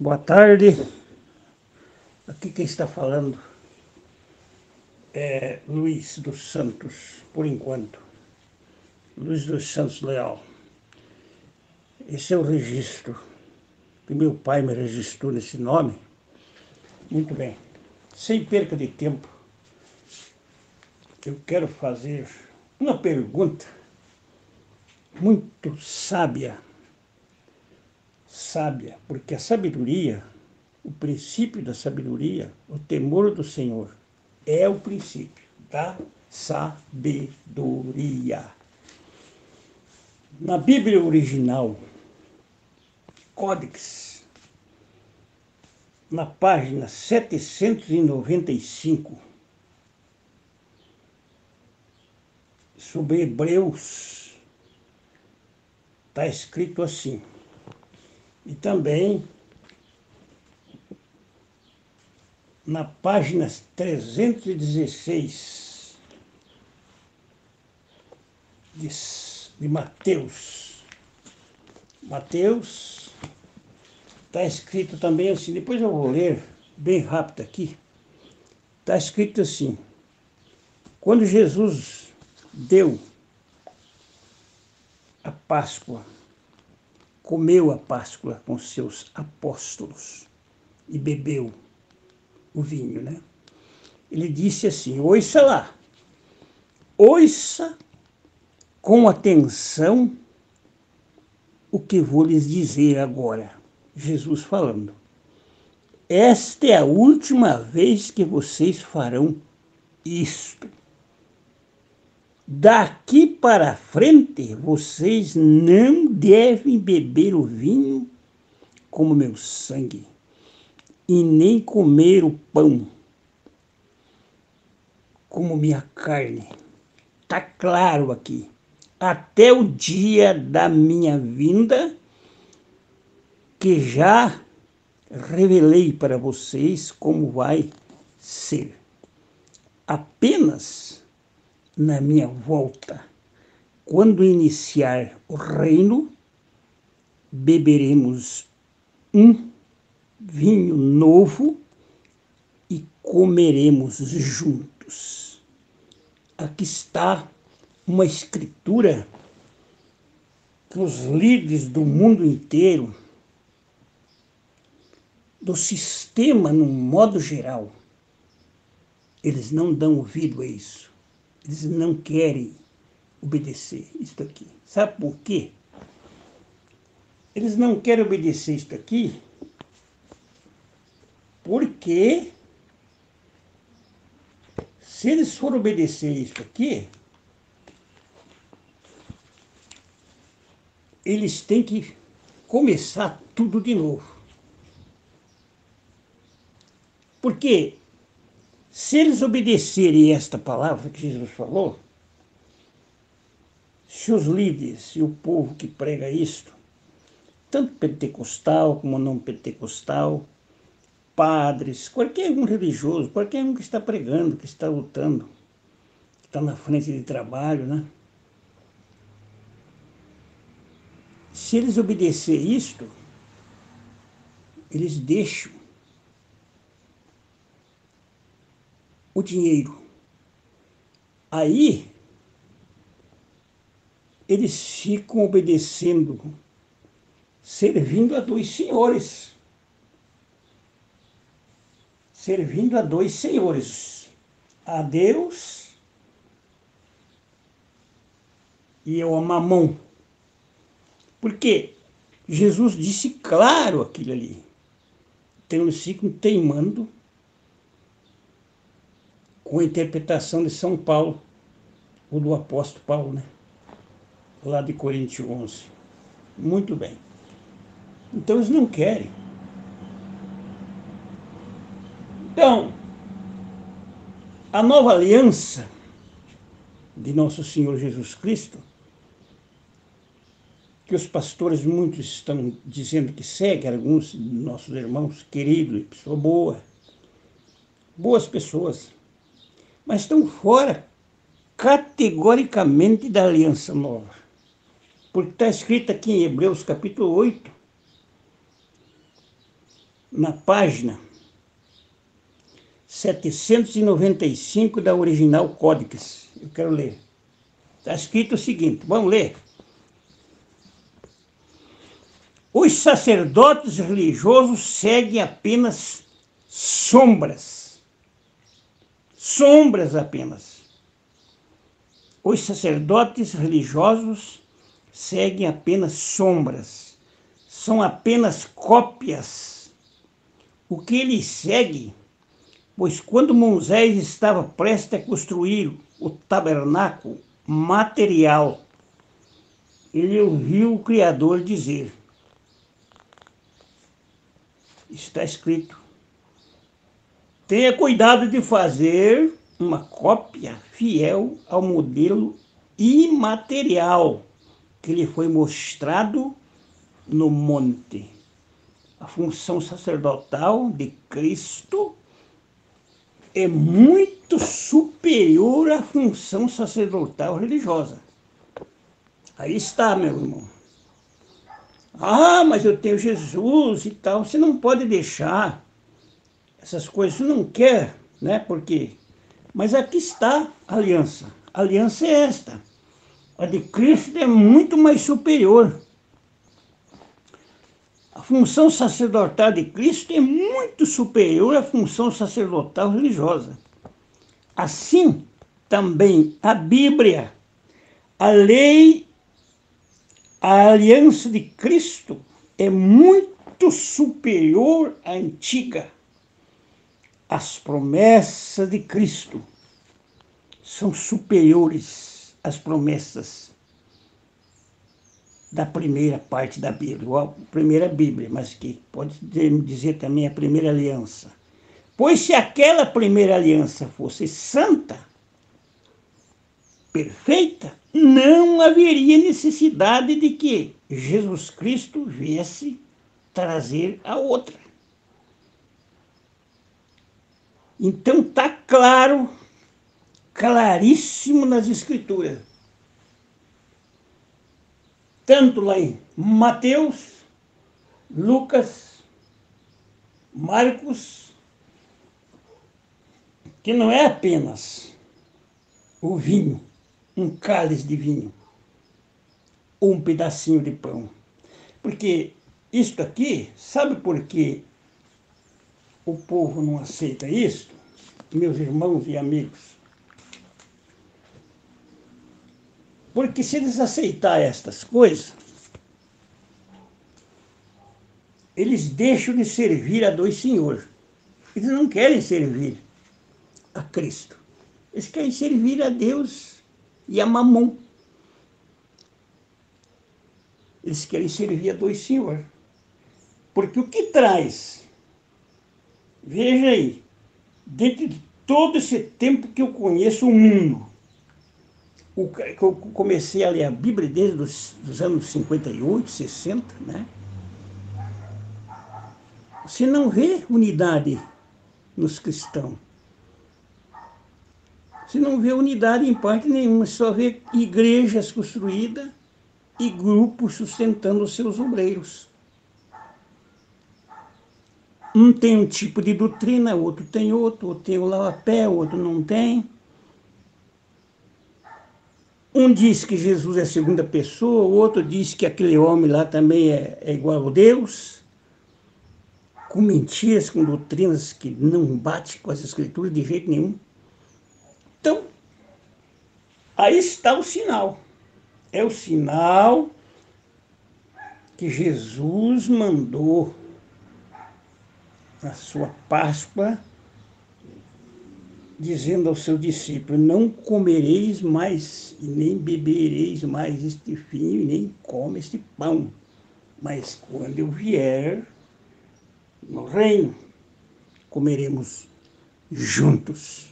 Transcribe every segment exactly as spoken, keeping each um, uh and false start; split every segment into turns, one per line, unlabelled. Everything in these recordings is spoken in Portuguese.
Boa tarde, aqui quem está falando é Luiz dos Santos, por enquanto, Luiz dos Santos Leal. Esse é o registro que meu pai me registrou nesse nome. Muito bem, sem perca de tempo, eu quero fazer uma pergunta muito sábia, sábia, porque a sabedoria, o princípio da sabedoria, o temor do Senhor, é o princípio da sabedoria. Na Bíblia original, Códex, na página setecentos e noventa e cinco, sobre Hebreus, está escrito assim. E também na página trezentos e dezesseis de, de Mateus. Mateus está escrito também assim, depois eu vou ler bem rápido aqui. Está escrito assim: quando Jesus deu a Páscoa, comeu a Páscoa com seus apóstolos e bebeu o vinho, né? Ele disse assim: ouça lá, ouça com atenção o que vou lhes dizer agora. Jesus falando: esta é a última vez que vocês farão isto. Daqui para frente, vocês não devem beber o vinho como meu sangue, e nem comer o pão como minha carne. Está claro aqui. Até o dia da minha vinda, que já revelei para vocês como vai ser. Apenas na minha volta, quando iniciar o reino, beberemos um vinho novo e comeremos juntos. Aqui está uma escritura que os líderes do mundo inteiro, do sistema no modo geral, eles não dão ouvido a isso. Eles não querem obedecer isto aqui. Sabe por quê? Eles não querem obedecer isto aqui porque se eles forem obedecer isto aqui, eles têm que começar tudo de novo. Porque se eles obedecerem esta palavra que Jesus falou, se os líderes e o povo que prega isto, tanto pentecostal como não pentecostal, padres, qualquer um religioso, qualquer um que está pregando, que está lutando, que está na frente de trabalho, né? Se eles obedecerem isto, eles deixam o dinheiro. Aí, eles ficam obedecendo, servindo a dois senhores. Servindo a dois senhores. A Deus e ao Mamão. Porque Jesus disse claro aquilo ali. Então eles ficam teimando com a interpretação de São Paulo, ou do apóstolo Paulo, né? Lá de Coríntios onze. Muito bem. Então eles não querem. Então, a nova aliança de nosso Senhor Jesus Cristo, que os pastores muitos estão dizendo que seguem, alguns de nossos irmãos queridos, pessoa boa, boas pessoas, mas estão fora categoricamente da aliança nova. Porque está escrito aqui em Hebreus capítulo oito, na página setecentos e noventa e cinco da original Códex. Eu quero ler. Está escrito o seguinte, vamos ler. Os sacerdotes religiosos seguem apenas sombras. Sombras apenas. Os sacerdotes religiosos seguem apenas sombras. São apenas cópias. O que eles seguem, pois quando Moisés estava prestes a construir o tabernáculo material, ele ouviu o Criador dizer, está escrito, tenha cuidado de fazer uma cópia fiel ao modelo imaterial que lhe foi mostrado no monte. A função sacerdotal de Cristo é muito superior à função sacerdotal religiosa. Aí está, meu irmão. Ah, mas eu tenho Jesus e tal. Você não pode deixar essas coisas. Você não quer, né? Por quê? Mas aqui está a aliança. A aliança é esta. A de Cristo é muito mais superior. A função sacerdotal de Cristo é muito superior à função sacerdotal religiosa. Assim, também a Bíblia, a lei, a aliança de Cristo é muito superior à antiga. As promessas de Cristo são superiores às promessas da primeira parte da Bíblia, ou a primeira Bíblia, mas que pode dizer também a primeira aliança. Pois se aquela primeira aliança fosse santa, perfeita, não haveria necessidade de que Jesus Cristo viesse trazer a outra. Então está claro, claríssimo nas Escrituras. Tanto lá em Mateus, Lucas, Marcos, que não é apenas o vinho, um cálice de vinho, ou um pedacinho de pão. Porque isto aqui, sabe por que o povo não aceita isso? Meus irmãos e amigos. Porque se eles aceitarem estas coisas, eles deixam de servir a dois senhores. Eles não querem servir a Cristo. Eles querem servir a Deus e a Mamon. Eles querem servir a dois senhores. Porque o que traz? Veja aí, dentro de todo esse tempo que eu conheço o mundo, o, que eu comecei a ler a Bíblia desde os dos anos cinquenta e oito, sessenta, né? Você não vê unidade nos cristãos. Você não vê unidade em parte nenhuma, só vê igrejas construídas e grupos sustentando os seus obreiros. Um tem um tipo de doutrina, outro tem outro, outro tem o lava-pé, outro não tem. Um diz que Jesus é a segunda pessoa, o outro diz que aquele homem lá também é, é igual a Deus, com mentiras, com doutrinas que não batem com as Escrituras de jeito nenhum. Então, aí está o sinal. É o sinal que Jesus mandou na sua Páscoa, dizendo aos seus discípulos, não comereis mais e nem bebereis mais este vinho e nem come este pão, mas quando eu vier no reino, comeremos juntos.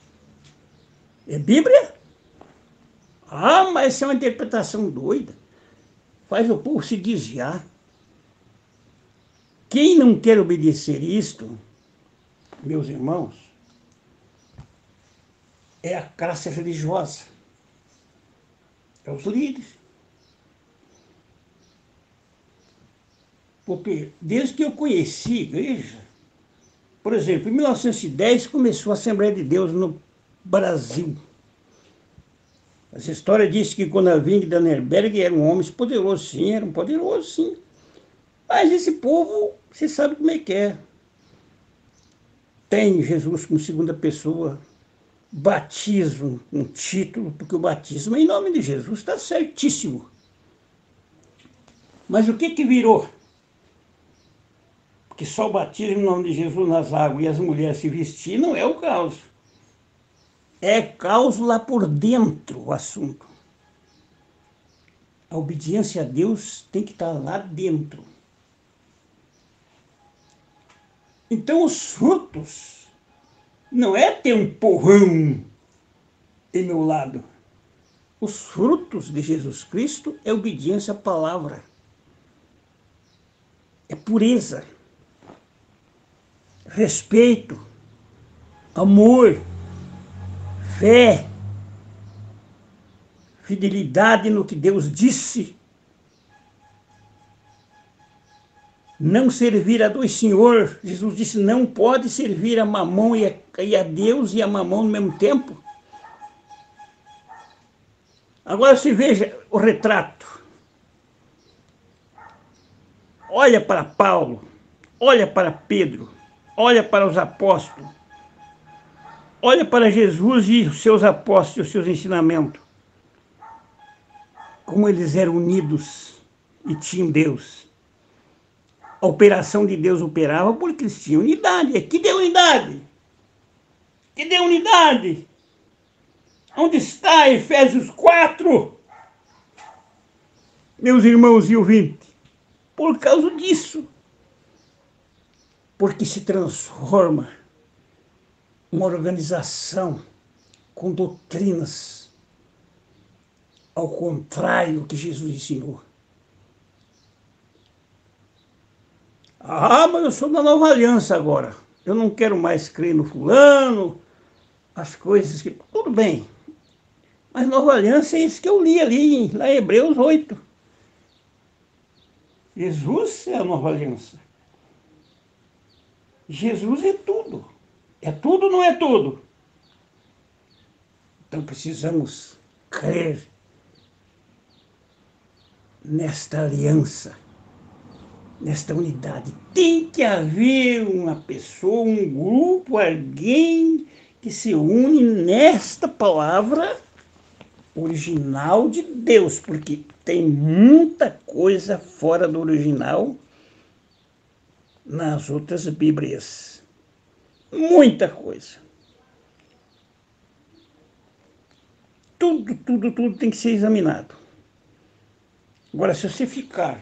É Bíblia? Ah, mas essa é uma interpretação doida. Faz o povo se desviar. Quem não quer obedecer isto, meus irmãos, é a classe religiosa. É os líderes. Porque desde que eu conheci a igreja, por exemplo, em mil novecentos e dez começou a Assembleia de Deus no Brasil. Essa história diz que quando a vinda de Dannenberg era um homem poderoso, sim, era um poderoso, sim. Mas esse povo, você sabe como é que é. Tem Jesus como segunda pessoa, batismo, um título, porque o batismo em nome de Jesus está certíssimo. Mas o que que virou? Porque só o batismo em nome de Jesus nas águas e as mulheres se vestir não é o caos. É caos lá por dentro o assunto. A obediência a Deus tem que estar lá dentro. Então os frutos não é ter um porrão em meu lado. Os frutos de Jesus Cristo é obediência à palavra. É pureza, respeito, amor, fé, fidelidade no que Deus disse. Não servir a dois senhores. Jesus disse, não pode servir a Mamão e a, e a Deus e a Mamão no mesmo tempo. Agora se veja o retrato. Olha para Paulo, olha para Pedro, olha para os apóstolos, olha para Jesus e os seus apóstolos e os seus ensinamentos. Como eles eram unidos e tinham Deus. A operação de Deus operava porque eles tinham unidade. Que deu unidade? Que deu unidade? Onde está Efésios quatro? Meus irmãos e ouvintes, por causa disso. Porque se transforma uma organização com doutrinas ao contrário do que Jesus ensinou. Ah, mas eu sou da nova aliança agora. Eu não quero mais crer no fulano, as coisas que... Tudo bem. Mas nova aliança é isso que eu li ali, lá em Hebreus oito. Jesus é a nova aliança. Jesus é tudo. É tudo, não é tudo. Então precisamos crer nesta aliança, nesta unidade. Tem que haver uma pessoa, um grupo, alguém que se une nesta palavra original de Deus, porque tem muita coisa fora do original nas outras Bíblias. Muita coisa. Tudo, tudo, tudo tem que ser examinado. Agora, se você ficar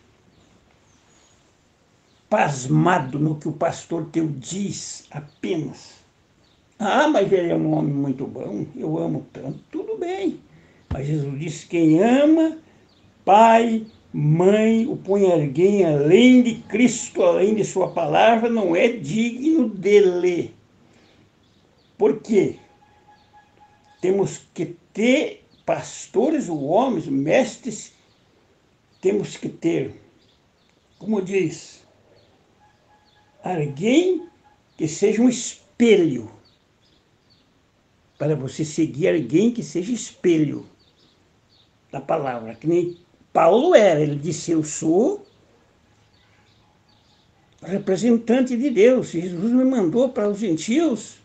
pasmado no que o pastor teu diz apenas, ah, mas ele é um homem muito bom, eu amo tanto, tudo bem. Mas Jesus disse, quem ama pai, mãe, o põe alguém além de Cristo, além de sua palavra, não é digno dele. Por quê? Temos que ter pastores ou homens, mestres, temos que ter, como diz, alguém que seja um espelho, para você seguir alguém que seja espelho da palavra, que nem Paulo era, ele disse, eu sou representante de Deus, Jesus me mandou para os gentios.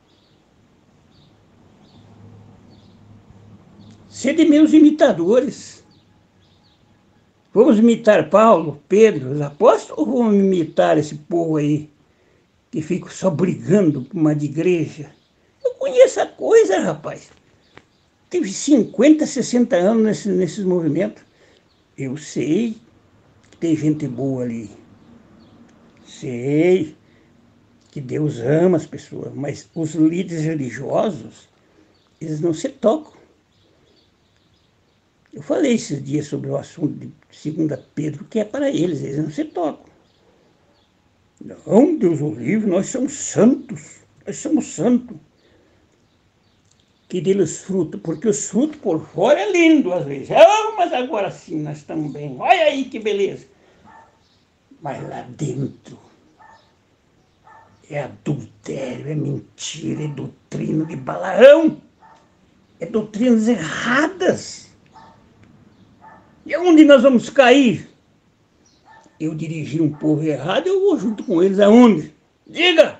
Sede meus imitadores. Vamos imitar Paulo, Pedro, os apóstolos, ou vamos imitar esse povo aí, que fica só brigando por uma de igreja? Eu conheço a coisa, rapaz. Tive cinquenta, sessenta anos nesse, nesses movimentos. Eu sei que tem gente boa ali. Sei que Deus ama as pessoas, mas os líderes religiosos, eles não se tocam. Eu falei esses dias sobre o assunto de Segunda Pedro, que é para eles, eles não se tocam. Não, Deus o livre, nós somos santos, nós somos santos. Que dê os frutos, porque os frutos por fora é lindo às vezes. Oh, mas agora sim nós estamos bem, olha aí que beleza. mas lá dentro é adultério, é mentira, é doutrina de Balaão, é doutrinas erradas. E aonde nós vamos cair? Eu dirigir um povo errado, eu vou junto com eles aonde? Diga!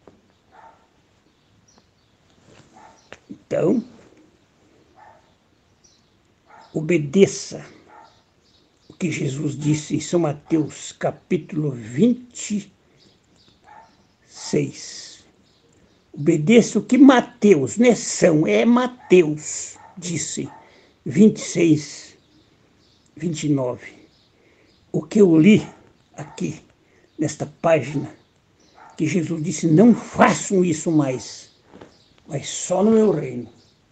Então, obedeça o que Jesus disse em São Mateus, capítulo vinte e seis. Obedeça o que Mateus, não é São, é Mateus, disse, vinte e seis, vinte e nove. O que eu li aqui, nesta página, que Jesus disse, não façam isso mais, mas só no meu reino.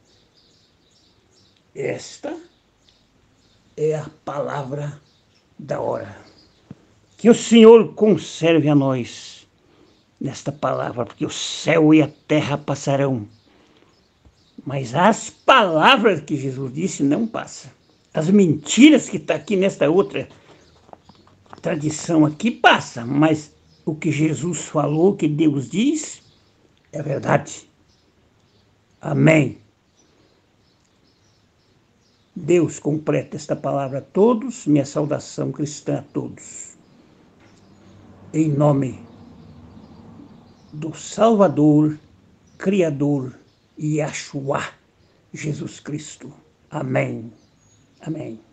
Esta é a palavra da hora. Que o Senhor conserve a nós nesta palavra, porque o céu e a terra passarão, mas as palavras que Jesus disse não passam. As mentiras que está aqui nesta outra tradição aqui passa, mas o que Jesus falou, o que Deus diz, é verdade. Amém. Deus completa esta palavra a todos, minha saudação cristã a todos. Em nome do Salvador, Criador, Yahshua, Jesus Cristo. Amém. Amém.